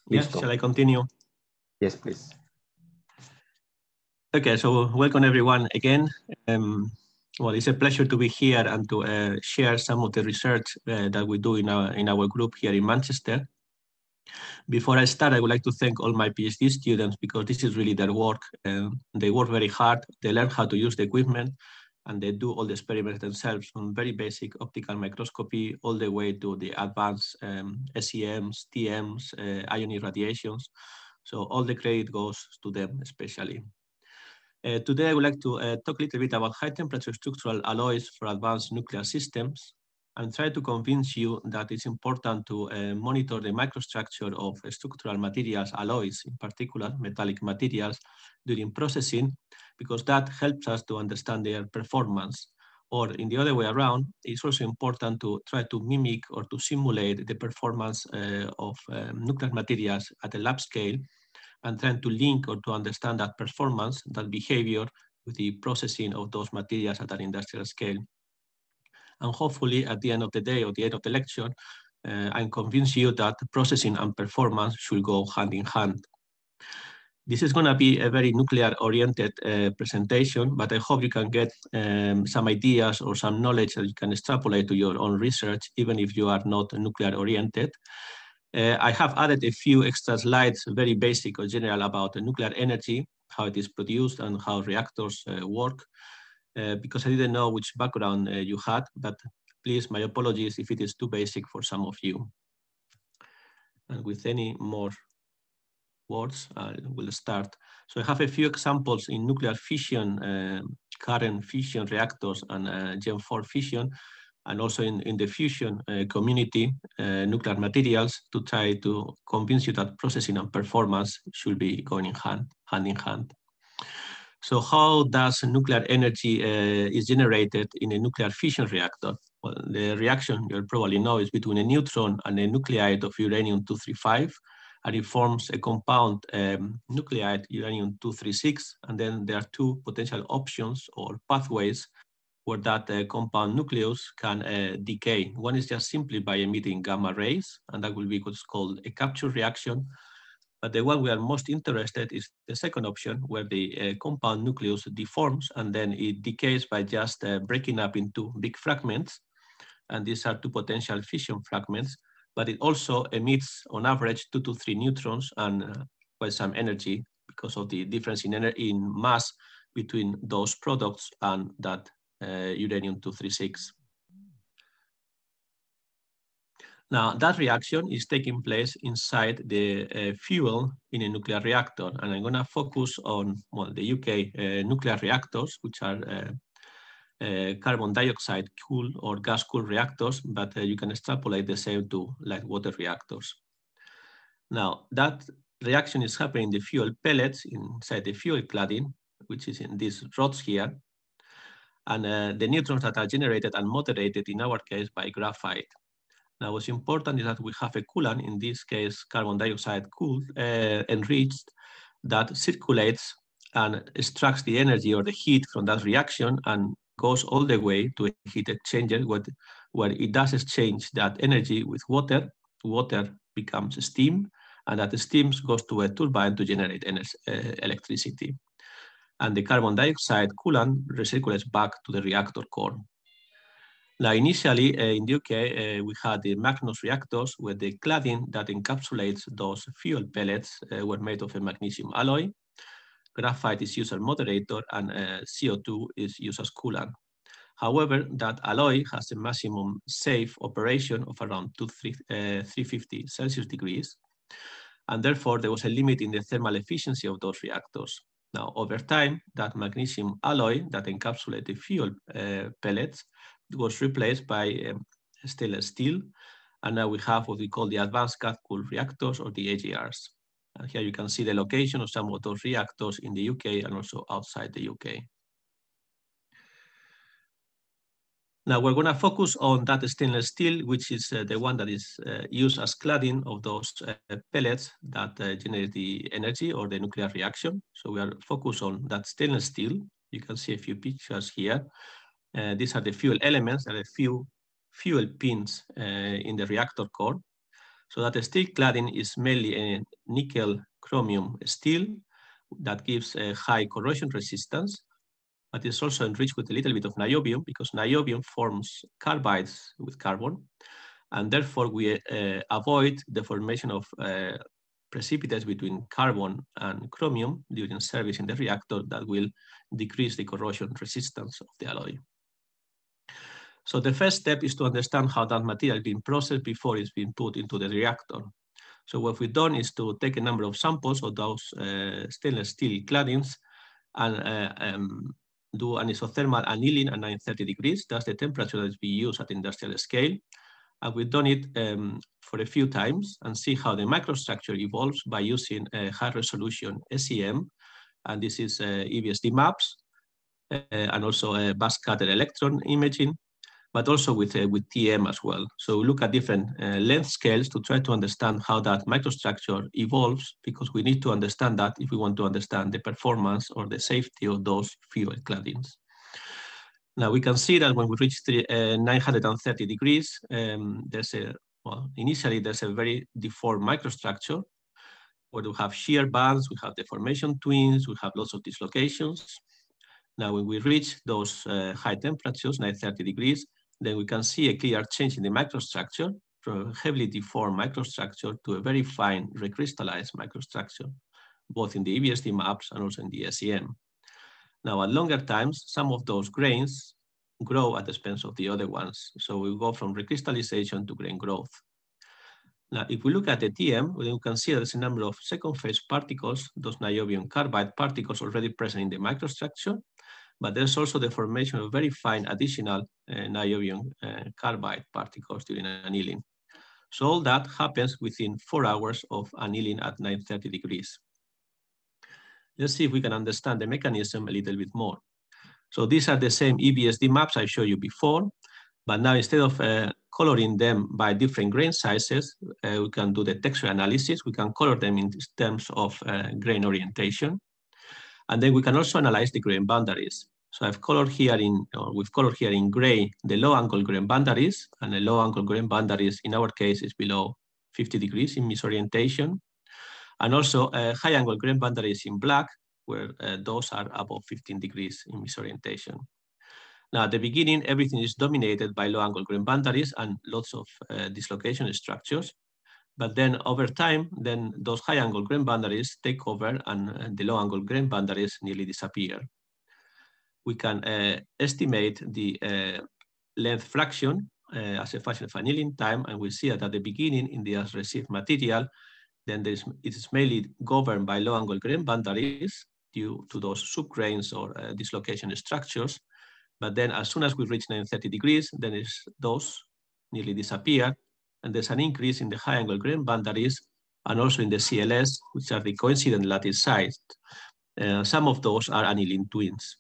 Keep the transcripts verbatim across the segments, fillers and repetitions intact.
Yes, shall I continue? Yes, please. Okay, so welcome everyone again. Um, well, it's a pleasure to be here and to uh, share some of the research uh, that we do in our, in our group here in Manchester. Before I start, I would like to thank all my PhD students because this is really their work. Uh, they work very hard, they learn how to use the equipment, and they do all the experiments themselves from very basic optical microscopy all the way to the advanced um, S E Ms, T Ms, uh, ion irradiations. So all the credit goes to them especially. Uh, today, I would like to uh, talk a little bit about high-temperature structural alloys for advanced nuclear systems and try to convince you that it's important to uh, monitor the microstructure of uh, structural materials, alloys, in particular metallic materials, during processing, because that helps us to understand their performance. Or in the other way around, it's also important to try to mimic or to simulate the performance uh, of um, nuclear materials at a lab scale and trying to link or to understand that performance, that behavior with the processing of those materials at an industrial scale. And hopefully at the end of the day or the end of the lecture, uh, I'm convinced you that processing and performance should go hand in hand. This is going to be a very nuclear-oriented uh, presentation, but I hope you can get um, some ideas or some knowledge that you can extrapolate to your own research, even if you are not nuclear-oriented. Uh, I have added a few extra slides, very basic or general, about nuclear energy, how it is produced and how reactors uh, work, uh, because I didn't know which background uh, you had, but please, my apologies if it is too basic for some of you. And with any more words, I will start. So I have a few examples in nuclear fission, uh, current fission reactors and uh, Gen four fission, and also in, in the fusion uh, community, uh, nuclear materials, to try to convince you that processing and performance should be going in hand, hand in hand. So how does nuclear energy uh, is generated in a nuclear fission reactor? Well, the reaction you'll probably know is between a neutron and a nuclide of uranium two thirty-five, and it forms a compound um, nuclide uranium two thirty-six, and then there are two potential options or pathways where that uh, compound nucleus can uh, decay. One is just simply by emitting gamma rays, and that will be what's called a capture reaction. But the one we are most interested in is the second option, where the uh, compound nucleus deforms and then it decays by just uh, breaking up into big fragments. And these are two potential fission fragments, but it also emits on average two to three neutrons and uh, quite some energy because of the difference in, in mass between those products and that uh, uranium two thirty-six. Now, that reaction is taking place inside the uh, fuel in a nuclear reactor, and I'm going to focus on well, the U K uh, nuclear reactors, which are uh, uh, carbon dioxide cool or gas cool reactors, but uh, you can extrapolate the same to light water reactors. Now, that reaction is happening in the fuel pellets inside the fuel cladding, which is in these rods here, and uh, the neutrons that are generated and moderated in our case by graphite. Now, what's important is that we have a coolant, in this case, carbon dioxide cool, uh, enriched, that circulates and extracts the energy or the heat from that reaction and goes all the way to a heat exchanger where, where it does exchange that energy with water. Water becomes steam, and that steam goes to a turbine to generate energy, uh, electricity. And the carbon dioxide coolant recirculates back to the reactor core. Now, initially uh, in the U K, uh, we had the Magnus reactors where the cladding that encapsulates those fuel pellets uh, were made of a magnesium alloy. Graphite is used as moderator, and uh, C O two is used as coolant. However, that alloy has a maximum safe operation of around two, three, uh, three hundred fifty Celsius degrees, and therefore there was a limit in the thermal efficiency of those reactors. Now, over time, that magnesium alloy that encapsulates the fuel uh, pellets was replaced by um, stainless steel, and now we have what we call the advanced gas-cooled reactors, or the A G Rs. And here you can see the location of some of those reactors in the U K and also outside the U K. Now we're going to focus on that stainless steel, which is uh, the one that is uh, used as cladding of those uh, pellets that uh, generate the energy or the nuclear reaction. So we are focused on that stainless steel. You can see a few pictures here. Uh, these are the fuel elements and a few fuel pins uh, in the reactor core. So that the steel cladding is mainly a nickel chromium steel that gives a high corrosion resistance, but it's also enriched with a little bit of niobium, because niobium forms carbides with carbon, and therefore we uh, avoid the formation of uh, precipitates between carbon and chromium during service in the reactor that will decrease the corrosion resistance of the alloy. So the first step is to understand how that material is being processed before it's being put into the reactor. So what we've done is to take a number of samples of those uh, stainless steel claddings and uh, um, do an isothermal annealing at nine thirty degrees. That's the temperature that is being used at industrial scale. And we've done it um, for a few times and see how the microstructure evolves by using a high resolution S E M. And this is uh, E V S D maps uh, and also a bus scatter electron imaging, but also with, uh, with T M as well. So we look at different uh, length scales to try to understand how that microstructure evolves, because we need to understand that if we want to understand the performance or the safety of those fuel claddings. Now we can see that when we reach the, uh, nine hundred thirty degrees, um, there's a, well, initially there's a very deformed microstructure where we have shear bands, we have deformation twins, we have lots of dislocations. Now when we reach those uh, high temperatures, nine hundred thirty degrees, then we can see a clear change in the microstructure from a heavily deformed microstructure to a very fine recrystallized microstructure, both in the E V S D maps and also in the S E M. Now, at longer times, some of those grains grow at the expense of the other ones. So we go from recrystallization to grain growth. Now, if we look at the T M, we can see there's a number of second phase particles, those niobium carbide particles already present in the microstructure, but there's also the formation of very fine additional uh, niobium uh, carbide particles during annealing. So all that happens within four hours of annealing at nine hundred thirty degrees. Let's see if we can understand the mechanism a little bit more. So these are the same E V S D maps I showed you before, but now instead of uh, coloring them by different grain sizes, uh, we can do the texture analysis. We can color them in terms of uh, grain orientation. And then we can also analyze the grain boundaries. So I've colored here in, or we've colored here in gray, the low angle grain boundaries, and the low angle grain boundaries in our case is below fifty degrees in misorientation. And also uh, high angle grain boundaries in black, where uh, those are above fifteen degrees in misorientation. Now at the beginning, everything is dominated by low angle grain boundaries and lots of uh, dislocation structures. But then over time, then those high angle grain boundaries take over and uh, the low angle grain boundaries nearly disappear. We can uh, estimate the uh, length fraction uh, as a function of annealing time, and we see that at the beginning in the as received material, then there's, it is mainly governed by low angle grain boundaries due to those subgrains or uh, dislocation structures. But then as soon as we reach nine hundred thirty degrees, then it's, those nearly disappear. And there's an increase in the high angle grain boundaries and also in the C L S, which are the coincident lattice size. Uh, some of those are annealing twins.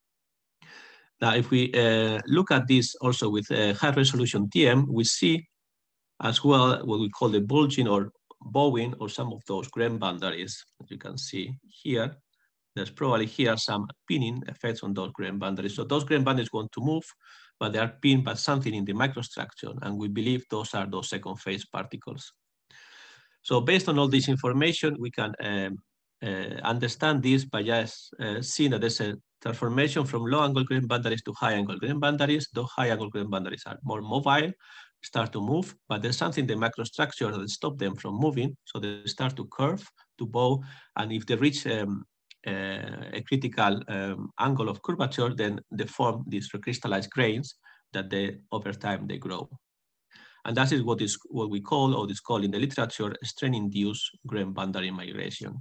Now, if we uh, look at this also with uh, high resolution T M, we see as well what we call the bulging or bowing or some of those grain boundaries. As you can see here, there's probably here some pinning effects on those grain boundaries. So those grain boundaries want to move, but they are pinned by something in the microstructure, and we believe those are those second phase particles. So based on all this information, we can um, uh, understand this by just uh, seeing that there's a transformation from low angle grain boundaries to high angle grain boundaries. Those high angle grain boundaries are more mobile, start to move, but there's something in the microstructure that stops them from moving. So they start to curve, to bow, and if they reach um, uh, a critical um, angle of curvature, then they form these recrystallized grains that they, over time they grow. And that is what is what we call, or is called in the literature, strain-induced grain boundary migration.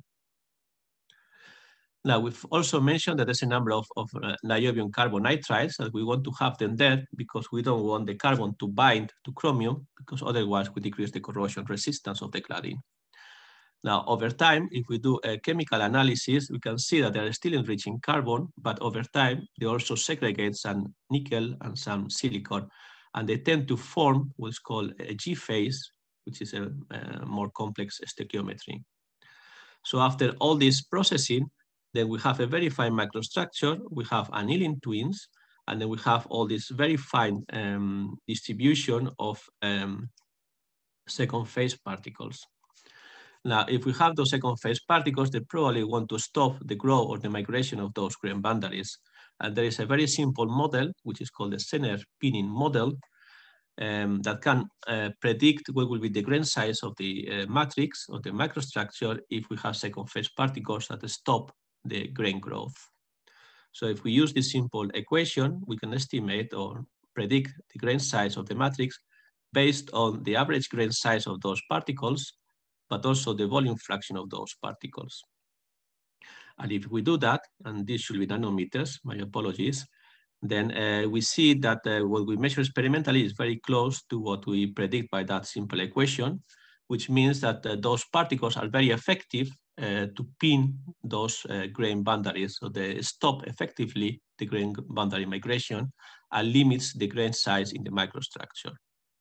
Now, we've also mentioned that there's a number of, of uh, niobium carbon nitrides that we want to have them there because we don't want the carbon to bind to chromium, because otherwise we decrease the corrosion resistance of the cladding. Now, over time, if we do a chemical analysis, we can see that they're still enriching carbon, but over time, they also segregate some nickel and some silicon, and they tend to form what's called a G phase, which is a, a more complex stoichiometry. So after all this processing, then we have a very fine microstructure, we have annealing twins, and then we have all this very fine um, distribution of um, second phase particles. Now, if we have those second phase particles, they probably want to stop the growth or the migration of those grain boundaries. And there is a very simple model, which is called the Zener pinning model, um, that can uh, predict what will be the grain size of the uh, matrix or the microstructure if we have second phase particles that stop the grain growth. So if we use this simple equation, we can estimate or predict the grain size of the matrix based on the average grain size of those particles, but also the volume fraction of those particles. And if we do that, and this should be nanometers, my apologies, then uh, we see that uh, what we measure experimentally is very close to what we predict by that simple equation, which means that uh, those particles are very effective uh, to pin those uh, grain boundaries. So they stop effectively the grain boundary migration and limits the grain size in the microstructure.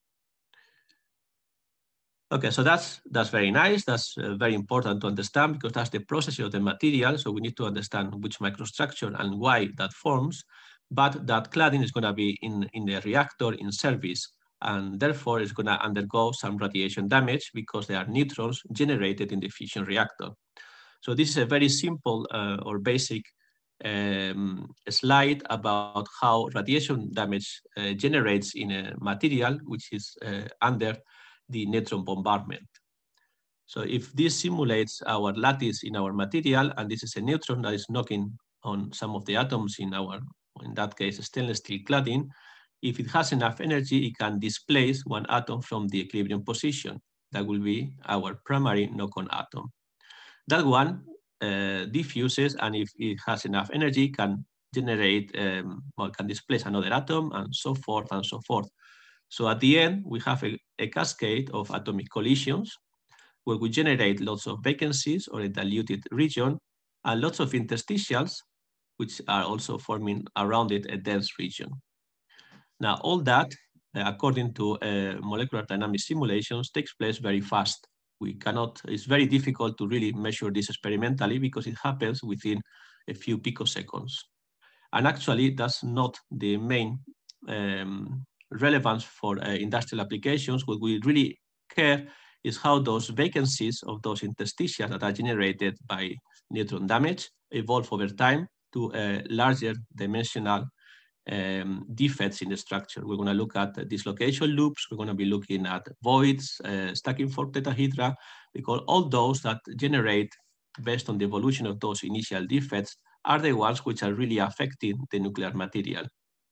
Okay, so that's that's very nice. That's uh, very important to understand because that's the process of the material. So we need to understand which microstructure and why that forms. But that cladding is going to be in, in the reactor in service, and therefore it's going to undergo some radiation damage because there are neutrons generated in the fission reactor. So this is a very simple uh, or basic um, slide about how radiation damage uh, generates in a material which is uh, under the neutron bombardment. So if this simulates our lattice in our material, and this is a neutron that is knocking on some of the atoms in our, in that case, stainless steel cladding, if it has enough energy, it can displace one atom from the equilibrium position. That will be our primary knock-on atom. That one uh, diffuses, and if it has enough energy, can generate, um, well, can displace another atom, and so forth and so forth. So at the end, we have a, a cascade of atomic collisions where we generate lots of vacancies or a diluted region and lots of interstitials, which are also forming around it a dense region. Now, all that, uh, according to uh, molecular dynamic simulations, takes place very fast. We cannot, it's very difficult to really measure this experimentally because it happens within a few picoseconds. And actually, that's not the main um, relevance for uh, industrial applications. What we really care is how those vacancies of those interstitials that are generated by neutron damage evolve over time to uh, larger dimensional um, defects in the structure. We're going to look at uh, dislocation loops. We're going to be looking at voids, uh, stacking for tetrahedra, because all those that generate based on the evolution of those initial defects are the ones which are really affecting the nuclear material.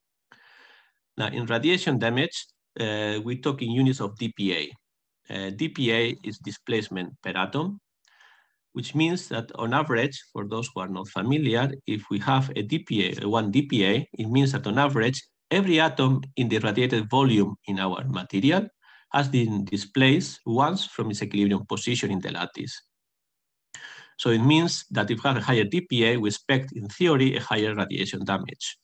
Now, in radiation damage, uh, we talk in units of D P A. Uh, D P A is displacement per atom, which means that on average, for those who are not familiar, if we have a D P A, one D P A, it means that on average, every atom in the radiated volume in our material has been displaced once from its equilibrium position in the lattice. So it means that if we have a higher D P A, we expect, in theory, a higher radiation damage.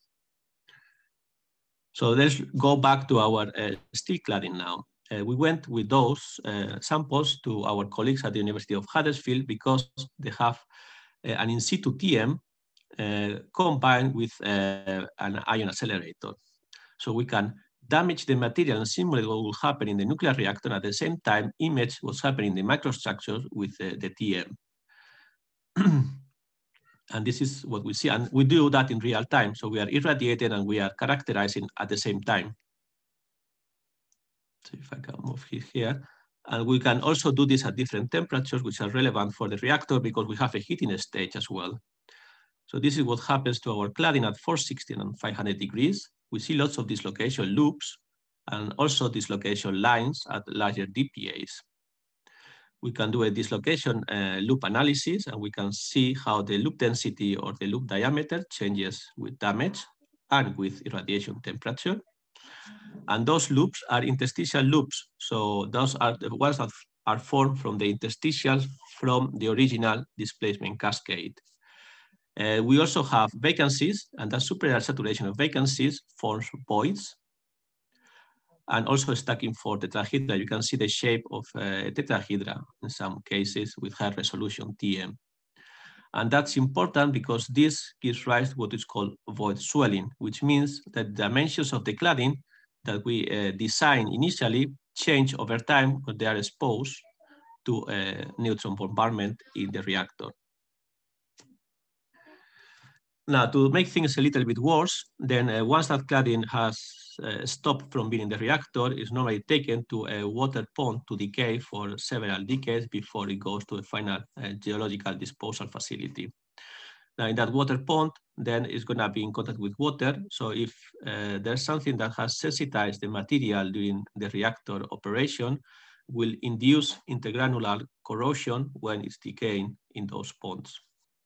So let's go back to our uh, steel cladding now. Uh, we went with those uh, samples to our colleagues at the University of Huddersfield because they have uh, an in-situ T M uh, combined with uh, an ion accelerator. So we can damage the material and simulate what will happen in the nuclear reactor, and at the same time image what's happening in the microstructure with uh, the T M. And this is what we see. And we do that in real time. So we are irradiating and we are characterizing at the same time. So if I can move here. And we can also do this at different temperatures, which are relevant for the reactor because we have a heating stage as well. So this is what happens to our cladding at four sixty and five hundred degrees. We see lots of dislocation loops and also dislocation lines at larger D P As. We can do a dislocation uh, loop analysis, and we can see how the loop density or the loop diameter changes with damage and with irradiation temperature. And those loops are interstitial loops. So those are the ones that are formed from the interstitials from the original displacement cascade. Uh, we also have vacancies, and that superior saturation of vacancies forms voids. And also stacking for tetrahedra, you can see the shape of a tetrahedra in some cases with high resolution T M. And that's important because this gives rise to what is called void swelling, which means that the dimensions of the cladding that we uh, design initially change over time when they are exposed to a neutron bombardment in the reactor. Now, to make things a little bit worse, then uh, once that cladding has uh, stopped from being in the reactor, it's normally taken to a water pond to decay for several decades before it goes to a final uh, geological disposal facility. Now, in that water pond, then it's going to be in contact with water. So if uh, there's something that has sensitized the material during the reactor operation, will induce intergranular corrosion when it's decaying in those ponds.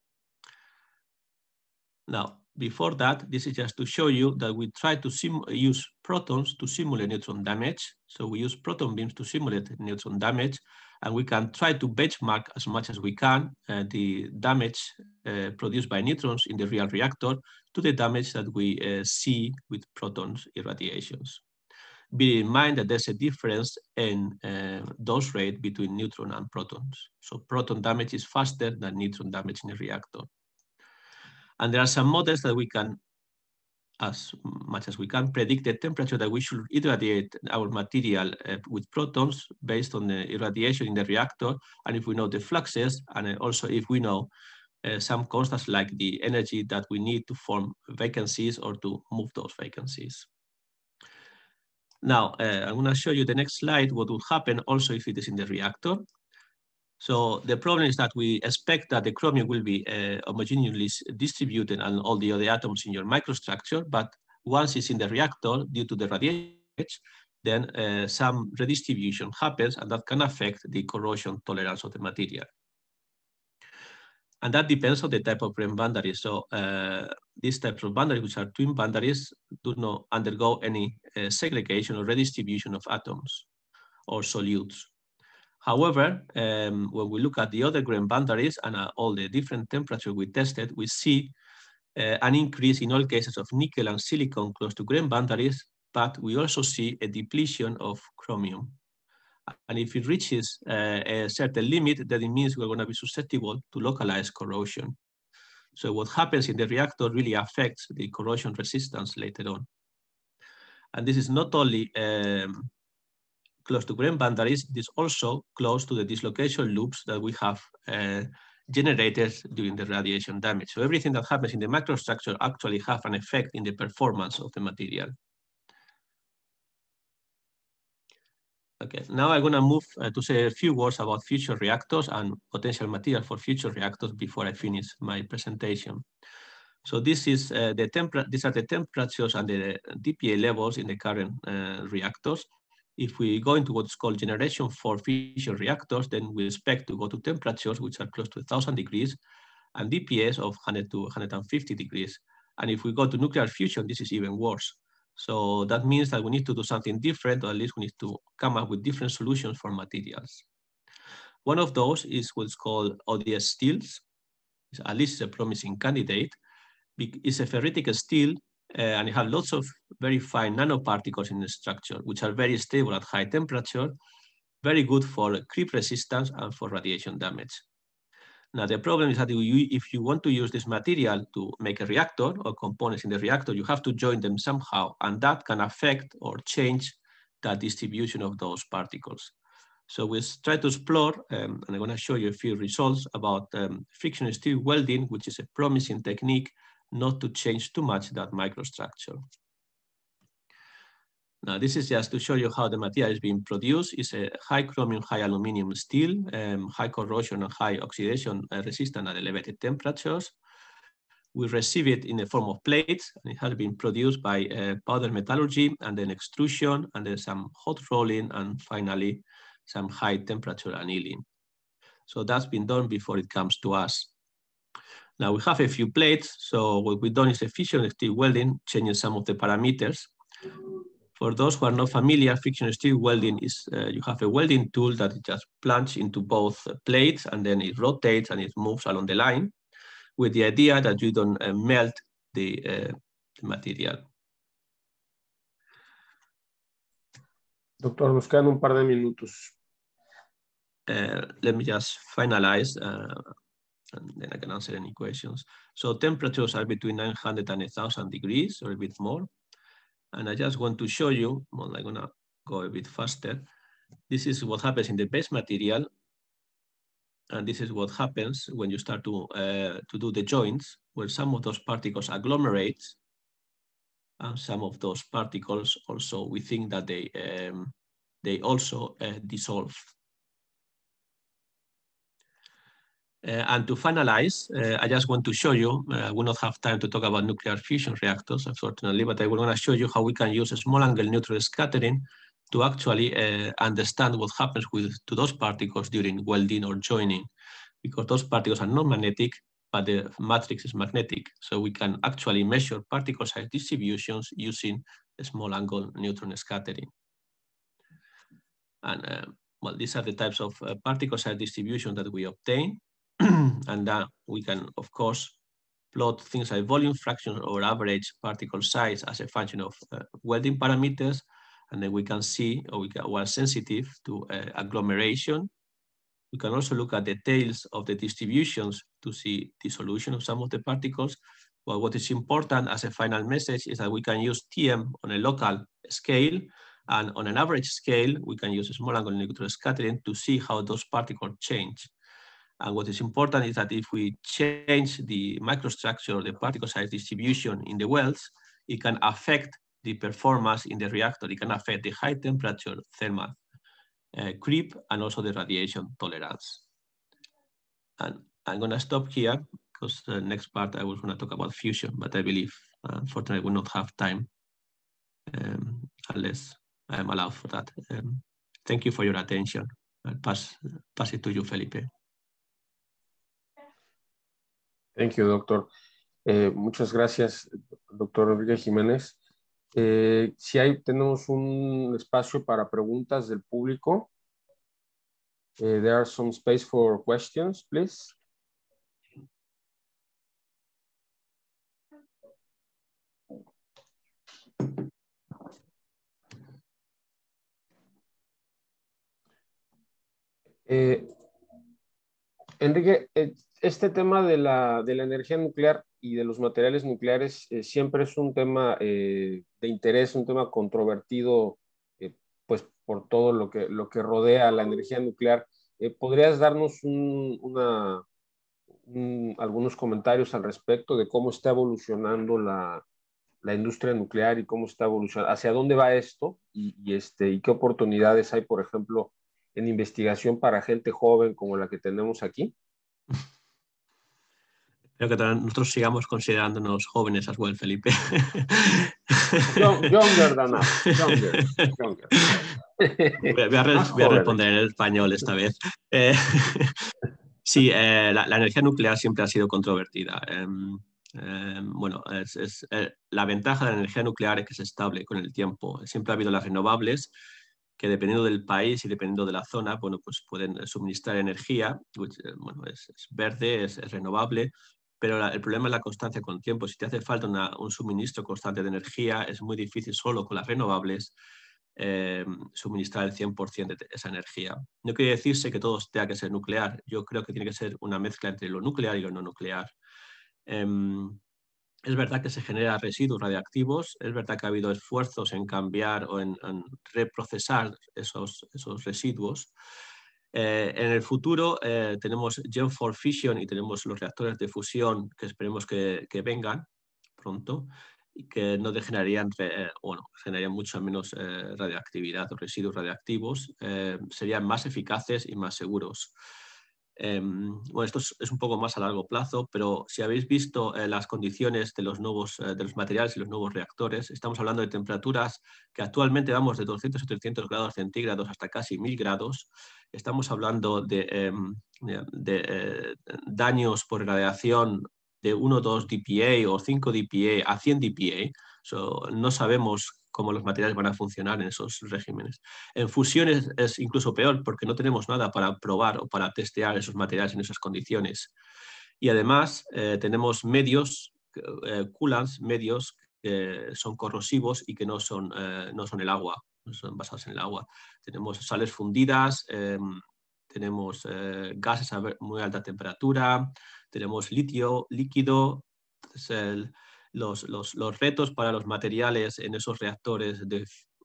Now, before that, this is just to show you that we try to use protons to simulate neutron damage. So we use proton beams to simulate neutron damage, and we can try to benchmark as much as we can uh, the damage uh, produced by neutrons in the real reactor to the damage that we uh, see with protons irradiations. Bear in mind that there's a difference in uh, dose rate between neutron and protons. So proton damage is faster than neutron damage in a reactor. And there are some models that we can, as much as we can, predict the temperature that we should irradiate our material uh, with protons based on the irradiation in the reactor, and if we know the fluxes, and also if we know uh, some constants like the energy that we need to form vacancies or to move those vacancies. Now, uh, I'm going to show you the next slide, what would happen also if it is in the reactor. So the problem is that we expect that the chromium will be uh, homogeneously distributed and all the other atoms in your microstructure, but once it's in the reactor, due to the radiation, then uh, some redistribution happens, and that can affect the corrosion tolerance of the material. And that depends on the type of grain boundary. So uh, these types of boundaries, which are twin boundaries, do not undergo any uh, segregation or redistribution of atoms or solutes. However, um, when we look at the other grain boundaries and uh, all the different temperatures we tested, we see uh, an increase in all cases of nickel and silicon close to grain boundaries, but we also see a depletion of chromium. And if it reaches uh, a certain limit, then it means we're going to be susceptible to localized corrosion. So what happens in the reactor really affects the corrosion resistance later on. And this is not only um, close to grain boundaries, it is also close to the dislocation loops that we have uh, generated during the radiation damage. So everything that happens in the microstructure actually have an effect in the performance of the material. Okay, now I'm gonna move uh, to say a few words about future reactors and potential material for future reactors before I finish my presentation. So this is uh, the temperature. These are the temperatures and the D P A levels in the current uh, reactors. If we go into what's called generation four fission reactors, then we expect to go to temperatures which are close to one thousand degrees and D P As of one hundred to one hundred fifty degrees. And if we go to nuclear fusion, this is even worse. So that means that we need to do something different, or at least we need to come up with different solutions for materials. One of those is what's called O D S steels. At least it's a promising candidate. It's a ferritic steel, uh, and it has lots of very fine nanoparticles in the structure, which are very stable at high temperature, very good for creep resistance and for radiation damage. Now, the problem is that if you want to use this material to make a reactor or components in the reactor, you have to join them somehow, and that can affect or change the distribution of those particles. So we try to explore, um, and I'm going to show you a few results about um, friction stir welding, which is a promising technique not to change too much that microstructure. Now, this is just to show you how the material is being produced. It's a high chromium, high aluminum steel, um, high corrosion and high oxidation uh, resistant at elevated temperatures. We receive it in the form of plates, and it has been produced by uh, powder metallurgy and then extrusion, and then some hot rolling, and finally some high temperature annealing. So that's been done before it comes to us. Now we have a few plates. So what we've done is a fission stir welding, changing some of the parameters. For those who are not familiar, friction stir welding is uh, you have a welding tool that it just plunges into both uh, plates, and then it rotates and it moves along the line, with the idea that you don't uh, melt the, uh, the material. Doctor, nos quedan un par de minutos. Uh, let me just finalize, uh, and then I can answer any questions. So temperatures are between nine hundred and one thousand degrees, or a bit more. And I just want to show you, well, I'm gonna go a bit faster. This is what happens in the base material. And this is what happens when you start to, uh, to do the joints, where some of those particles agglomerate. And some of those particles also, we think that they, um, they also uh, dissolve. Uh, and to finalize, uh, I just want to show you, uh, I will not have time to talk about nuclear fusion reactors, unfortunately, but I will want to show you how we can use a small angle neutron scattering to actually uh, understand what happens with to those particles during welding or joining, because those particles are not magnetic, but the matrix is magnetic. So we can actually measure particle size distributions using a small angle neutron scattering. And uh, well, these are the types of uh, particle size distribution that we obtain. And uh, we can, of course, plot things like volume fraction or average particle size as a function of uh, welding parameters. And then we can see, or we, can, we are sensitive to uh, agglomeration. We can also look at the tails of the distributions to see dissolution of some of the particles. Well, what is important as a final message is that we can use T M on a local scale, and on an average scale, we can use a small angle neutron scattering to see how those particles change. And what is important is that if we change the microstructure, the particle size distribution in the welds, it can affect the performance in the reactor. It can affect the high temperature thermal uh, creep and also the radiation tolerance. And I'm going to stop here because the next part I was going to talk about fusion, but I believe, uh, unfortunately, I will not have time um, unless I am allowed for that. Um, thank you for your attention. I'll pass, pass it to you, Felipe. Thank you, doctor. Eh, muchas gracias, doctor Enrique Jiménez. Eh, si hay, tenemos un espacio para preguntas del público. Eh, there are some space for questions, please. Eh, Enrique, eh, este tema de la, de la energía nuclear y de los materiales nucleares eh, siempre es un tema eh, de interés, un tema controvertido, eh, pues por todo lo que, lo que rodea a la energía nuclear. Eh, ¿podrías darnos un, una, un, algunos comentarios al respecto de cómo está evolucionando la, la industria nuclear y cómo está evolucionando, hacia dónde va esto y, y, este, y qué oportunidades hay, por ejemplo, en investigación para gente joven como la que tenemos aquí? Espero que nosotros sigamos considerándonos jóvenes as well, Felipe. Young, younger than us. Younger. younger. Voy, a, voy, a re, voy a responder en español esta vez. Eh, sí, eh, la, la energía nuclear siempre ha sido controvertida. Eh, eh, bueno, es, es, eh, la ventaja de la energía nuclear es que es estable con el tiempo. Siempre ha habido las renovables, que dependiendo del país y dependiendo de la zona, bueno, pues pueden suministrar energía, which, bueno, es, es verde, es, es renovable, pero la, el problema es la constancia con el tiempo. Si te hace falta una, un suministro constante de energía, es muy difícil solo con las renovables eh, suministrar el cien por ciento de esa energía. No quiere decirse que todo tenga que ser nuclear. Yo creo que tiene que ser una mezcla entre lo nuclear y lo no nuclear. Eh, Es verdad que se generan residuos radiactivos, es verdad que ha habido esfuerzos en cambiar o en, en reprocesar esos, esos residuos. Eh, en el futuro eh, tenemos Gen cuatro Fission y tenemos los reactores de fusión que esperemos que, que vengan pronto y que no generarían, eh, bueno, generarían mucho menos eh, radioactividad o residuos radiactivos, eh, serían más eficaces y más seguros. Eh, bueno, esto es, es un poco más a largo plazo, pero si habéis visto eh, las condiciones de los nuevos eh, de los materiales y los nuevos reactores, estamos hablando de temperaturas que actualmente vamos de doscientos a trescientos grados centígrados hasta casi mil grados. Estamos hablando de, eh, de, de eh, daños por radiación de uno, dos D P A o cinco D P A a cien D P A. So, no sabemos cómo los materiales van a funcionar en esos regímenes. En fusiones es incluso peor porque no tenemos nada para probar o para testear esos materiales en esas condiciones. Y además eh, tenemos medios, eh, coolants, medios que son corrosivos y que no son, eh, no son el agua, no son basados en el agua. Tenemos sales fundidas, eh, tenemos eh, gases a muy alta temperatura, tenemos litio líquido. El, Los, los, los retos para los materiales en esos reactores de,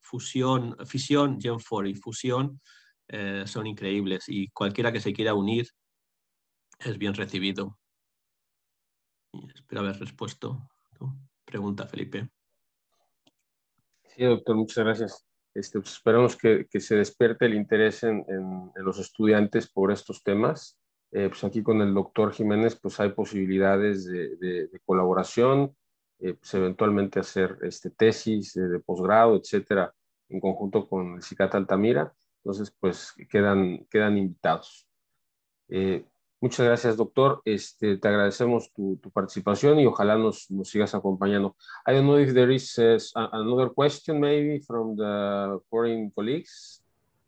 fusión, fisión, Gen cuatro y fusión eh, son increíbles y cualquiera que se quiera unir es bien recibido. Y espero haber respuesto tu pregunta, Felipe. Sí, doctor, muchas gracias. Este, pues esperamos que, que se despierte el interés en, en, en los estudiantes por estos temas. Eh, pues aquí con el doctor Jiménez pues hay posibilidades de, de, de colaboración, eh, pues eventualmente hacer este, tesis de, de posgrado, etcétera, en conjunto con el CICAT Altamira. Entonces, pues quedan, quedan invitados. Eh, muchas gracias, doctor. Este, te agradecemos tu, tu participación y ojalá nos, nos sigas acompañando. I don't know if there is uh, another question maybe from the foreign colleagues.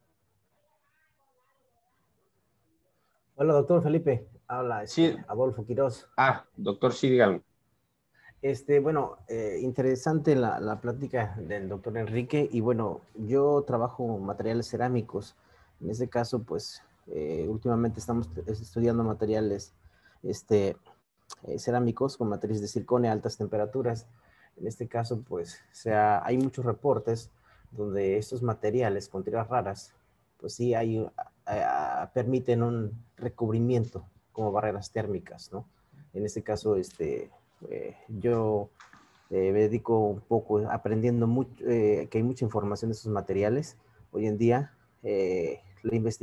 Hola, doctor Felipe. Habla este, Sí. Adolfo Quiroz. Ah, doctor, sí, dígame. Este, bueno, eh, interesante la, la plática del doctor Enrique. Y bueno, yo trabajo materiales cerámicos. En este caso, pues, eh, últimamente estamos estudiando materiales este, eh, cerámicos con matriz de circonio a altas temperaturas. En este caso, pues, o sea, hay muchos reportes donde estos materiales con tiras raras, pues sí, hay, a, a, permiten un recubrimiento como barreras térmicas, ¿no? En este caso, este, eh, yo eh, me dedico un poco aprendiendo mucho, eh, que hay mucha información de esos materiales. Hoy en día, eh, la investigación